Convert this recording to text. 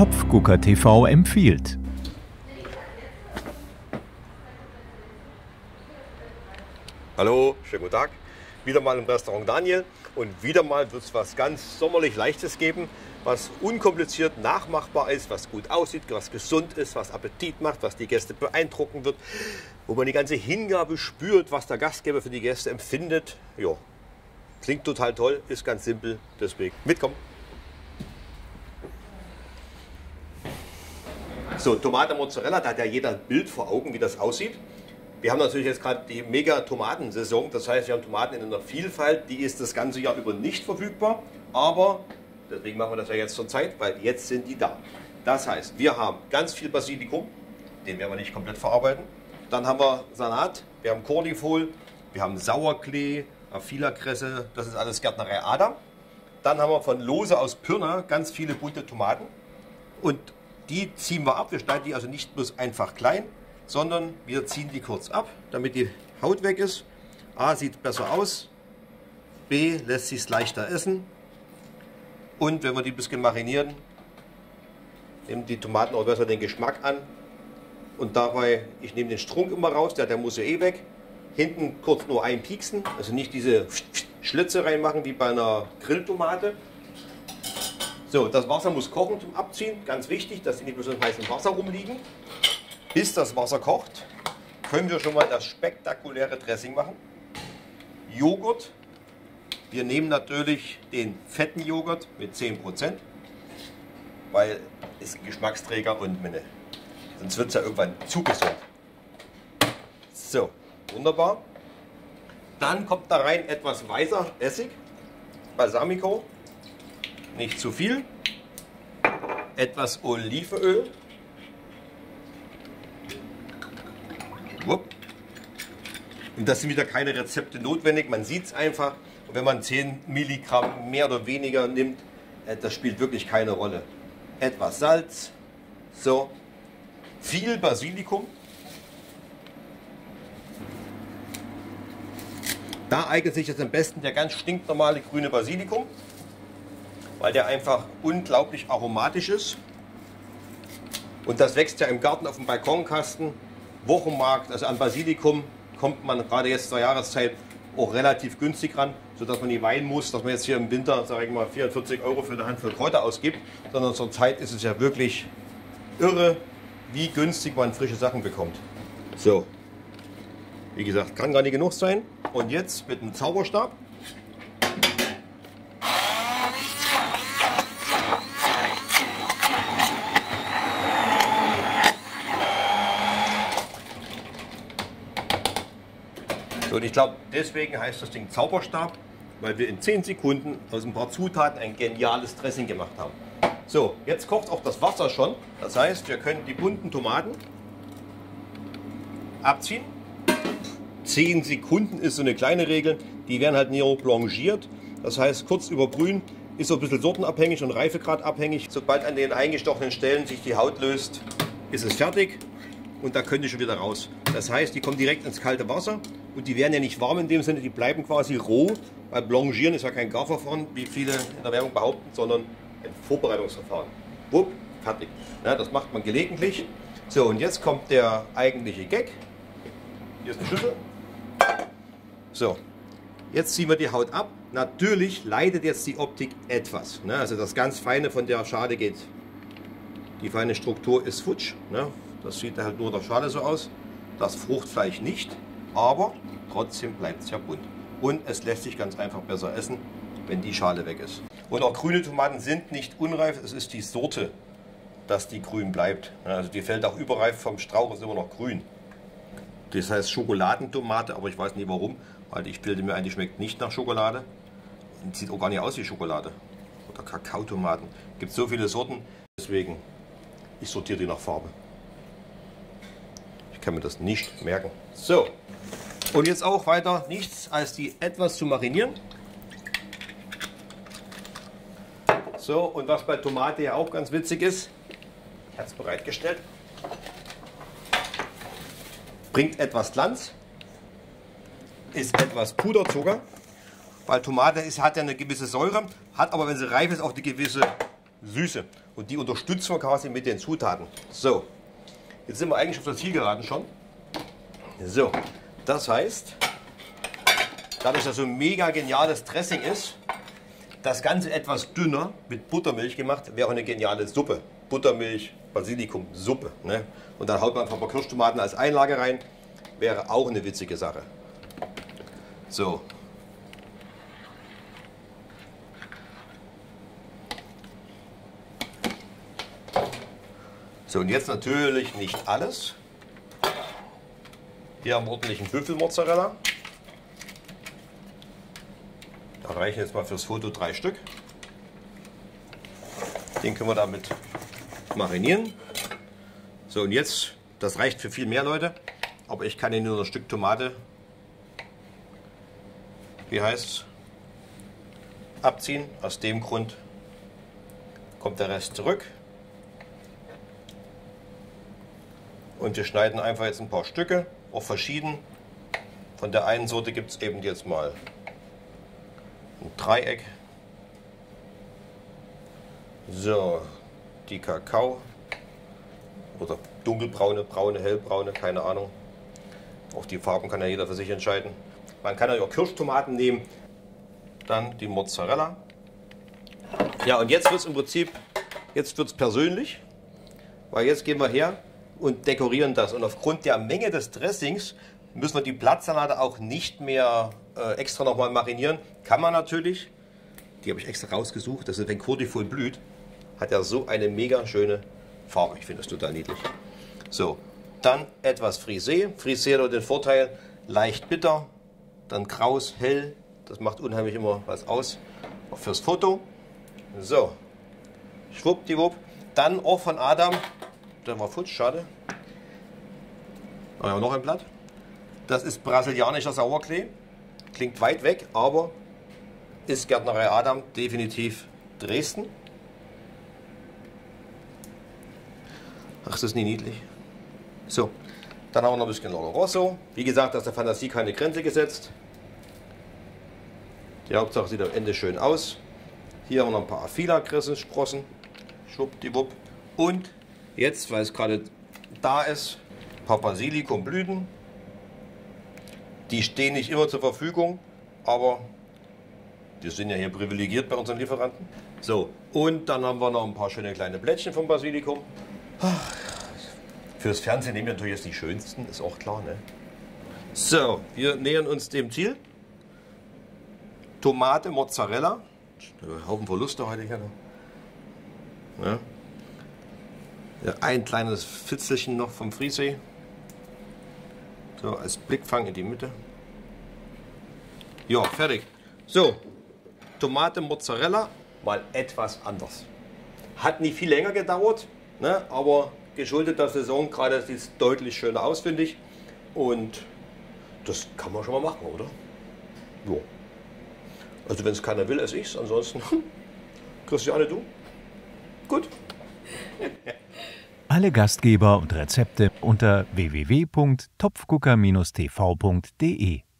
Topfgucker TV empfiehlt. Hallo, schönen guten Tag. Wieder mal im Restaurant Daniel und wieder mal wird es was ganz sommerlich Leichtes geben, was unkompliziert nachmachbar ist, was gut aussieht, was gesund ist, was Appetit macht, was die Gäste beeindrucken wird, wo man die ganze Hingabe spürt, was der Gastgeber für die Gäste empfindet. Jo, klingt total toll, ist ganz simpel, deswegen mitkommen. So, Tomate Mozzarella, da hat ja jeder ein Bild vor Augen, wie das aussieht. Wir haben natürlich jetzt gerade die Mega-Tomatensaison, das heißt, wir haben Tomaten in einer Vielfalt, die ist das ganze Jahr über nicht verfügbar, aber deswegen machen wir das ja jetzt zur Zeit, weil jetzt sind die da. Das heißt, wir haben ganz viel Basilikum, den werden wir nicht komplett verarbeiten. Dann haben wir Salat, wir haben Cornifol, wir haben Sauerklee, Aphilakresse, das ist alles Gärtnerei Adam. Dann haben wir von Lose aus Pirna ganz viele bunte Tomaten und die ziehen wir ab. Wir schneiden die also nicht bloß einfach klein, sondern wir ziehen die kurz ab, damit die Haut weg ist. A, sieht besser aus, B, lässt sich leichter essen und wenn wir die ein bisschen marinieren, nehmen die Tomaten auch besser den Geschmack an und dabei, ich nehme den Strunk immer raus, der muss ja eh weg. Hinten kurz nur einpieksen, also nicht diese Schlitze reinmachen wie bei einer Grilltomate. So, das Wasser muss kochen zum Abziehen, ganz wichtig, dass sie nicht bloß im heißen Wasser rumliegen. Bis das Wasser kocht, können wir schon mal das spektakuläre Dressing machen. Joghurt. Wir nehmen natürlich den fetten Joghurt mit 10%, weil ist ein Geschmacksträger und sonst wird es ja irgendwann zu gesund. So, wunderbar. Dann kommt da rein etwas weißer Essig, Balsamico, nicht zu viel, etwas Olivenöl. Und das sind wieder keine Rezepte notwendig, man sieht es einfach. Und wenn man 10 Milligramm mehr oder weniger nimmt, das spielt wirklich keine Rolle. Etwas Salz, so, viel Basilikum. Da eignet sich jetzt am besten der ganz stinknormale grüne Basilikum, weil der einfach unglaublich aromatisch ist. Und das wächst ja im Garten auf dem Balkonkasten. Wochenmarkt, also an Basilikum kommt man gerade jetzt zur Jahreszeit auch relativ günstig ran, sodass man nie weinen muss, dass man jetzt hier im Winter, sage ich mal, 44 € für eine Handvoll Kräuter ausgibt, sondern zur Zeit ist es ja wirklich irre, wie günstig man frische Sachen bekommt. So, wie gesagt, kann gar nicht genug sein. Und jetzt mit einem Zauberstab. Und ich glaube, deswegen heißt das Ding Zauberstab, weil wir in 10 Sekunden aus ein paar Zutaten ein geniales Dressing gemacht haben. So, jetzt kocht auch das Wasser schon. Das heißt, wir können die bunten Tomaten abziehen. 10 Sekunden ist so eine kleine Regel. Die werden halt neo blanchiert. Das heißt, kurz überbrühen, ist so ein bisschen sortenabhängig und reifegradabhängig. Sobald an den eingestochenen Stellen sich die Haut löst, ist es fertig. Und da können die schon wieder raus. Das heißt, die kommen direkt ins kalte Wasser und die werden ja nicht warm in dem Sinne, die bleiben quasi roh, weil Blanchieren ist ja kein Garverfahren, wie viele in der Werbung behaupten, sondern ein Vorbereitungsverfahren. Wupp, fertig. Ja, das macht man gelegentlich. So, und jetzt kommt der eigentliche Gag. Hier ist eine Schüssel. So, jetzt ziehen wir die Haut ab. Natürlich leidet jetzt die Optik etwas. Ne? Also das ganz Feine von der Schale geht. Die feine Struktur ist futsch. Ne? Das sieht halt nur der Schale so aus. Das Fruchtfleisch nicht, aber trotzdem bleibt es ja bunt. Und es lässt sich ganz einfach besser essen, wenn die Schale weg ist. Und auch grüne Tomaten sind nicht unreif, es ist die Sorte, dass die grün bleibt. Also die fällt auch überreif vom Strauch, ist immer noch grün. Das heißt Schokoladentomate, aber ich weiß nicht warum, weil ich bilde mir ein, die schmeckt nicht nach Schokolade. Und sieht auch gar nicht aus wie Schokolade. Oder Kakaotomaten. Es gibt so viele Sorten, deswegen ich sortiere die nach Farbe. Ich kann mir das nicht merken. So, und jetzt auch weiter nichts als die etwas zu marinieren. So, und was bei Tomate ja auch ganz witzig ist, ich habe es bereitgestellt, bringt etwas Glanz, ist etwas Puderzucker, weil Tomate hat ja eine gewisse Säure, hat aber, wenn sie reif ist, auch eine gewisse Süße. Und die unterstützen wir quasi mit den Zutaten. So, jetzt sind wir eigentlich auf das Ziel geraten schon. So, das heißt, dadurch, dass so ein mega geniales Dressing ist, das Ganze etwas dünner mit Buttermilch gemacht, wäre eine geniale Suppe. Buttermilch, Basilikum, Suppe. Ne? Und dann haut man einfach ein paar Kirschtomaten als Einlage rein. Wäre auch eine witzige Sache. So. So, und jetzt natürlich nicht alles. Hier haben wir ordentlichen Büffelmozzarella. Da reichen jetzt mal fürs Foto 3 Stück. Den können wir damit marinieren. So, und jetzt, das reicht für viel mehr Leute, aber ich kann hier nur ein Stück Tomate, wie heißt es, abziehen. Aus dem Grund kommt der Rest zurück. Und wir schneiden einfach jetzt ein paar Stücke, auch verschieden. Von der einen Sorte gibt es eben jetzt mal ein Dreieck. So, die Kakao oder dunkelbraune, braune, hellbraune, keine Ahnung. Auch die Farben kann ja jeder für sich entscheiden. Man kann auch Kirschtomaten nehmen. Dann die Mozzarella. Ja, und jetzt wird es im Prinzip, jetzt wird es persönlich, weil jetzt gehen wir her und dekorieren das. Und aufgrund der Menge des Dressings müssen wir die Blattsalate auch nicht mehr extra nochmal marinieren. Kann man natürlich. Die habe ich extra rausgesucht. Das ist, wenn Kordifol blüht, hat er so eine mega schöne Farbe. Ich finde das total niedlich. So, dann etwas Frisee. Frisee hat den Vorteil, leicht bitter, dann kraus, hell. Das macht unheimlich immer was aus. Auch fürs Foto. So, schwuppdiwupp. Dann auch von Adam. Der war futsch, schade. Aber noch ein Blatt. Das ist brasilianischer Sauerklee. Klingt weit weg, aber ist Gärtnerei Adam, definitiv Dresden. Ach, ist das nicht niedlich? So, dann haben wir noch ein bisschen Loro Rosso. Wie gesagt, da ist der Fantasie keine Grenze gesetzt. Die Hauptsache sieht am Ende schön aus. Hier haben wir noch ein paar Afila-Sprossen. Schwuppdiwupp. Und jetzt, weil es gerade da ist, ein paar Basilikumblüten. Die stehen nicht immer zur Verfügung, aber wir sind ja hier privilegiert bei unseren Lieferanten. So, und dann haben wir noch ein paar schöne kleine Blättchen vom Basilikum. Fürs Fernsehen nehmen wir natürlich jetzt die schönsten, ist auch klar, ne? So, wir nähern uns dem Ziel. Tomate, Mozzarella. Ein Haufen Verluste heute hier noch. Ja. Ja, ein kleines Fitzelchen noch vom Frisee. So, als Blickfang in die Mitte. Ja, fertig. So, Tomate, Mozzarella, mal etwas anders. Hat nicht viel länger gedauert, ne, aber geschuldet der Saison, gerade sieht es deutlich schöner aus, finde ich. Und das kann man schon mal machen, oder? Ja. Also wenn es keiner will, esse ich es. Ansonsten, Christiane, du? Gut. Alle Gastgeber und Rezepte unter www.topfgucker-tv.de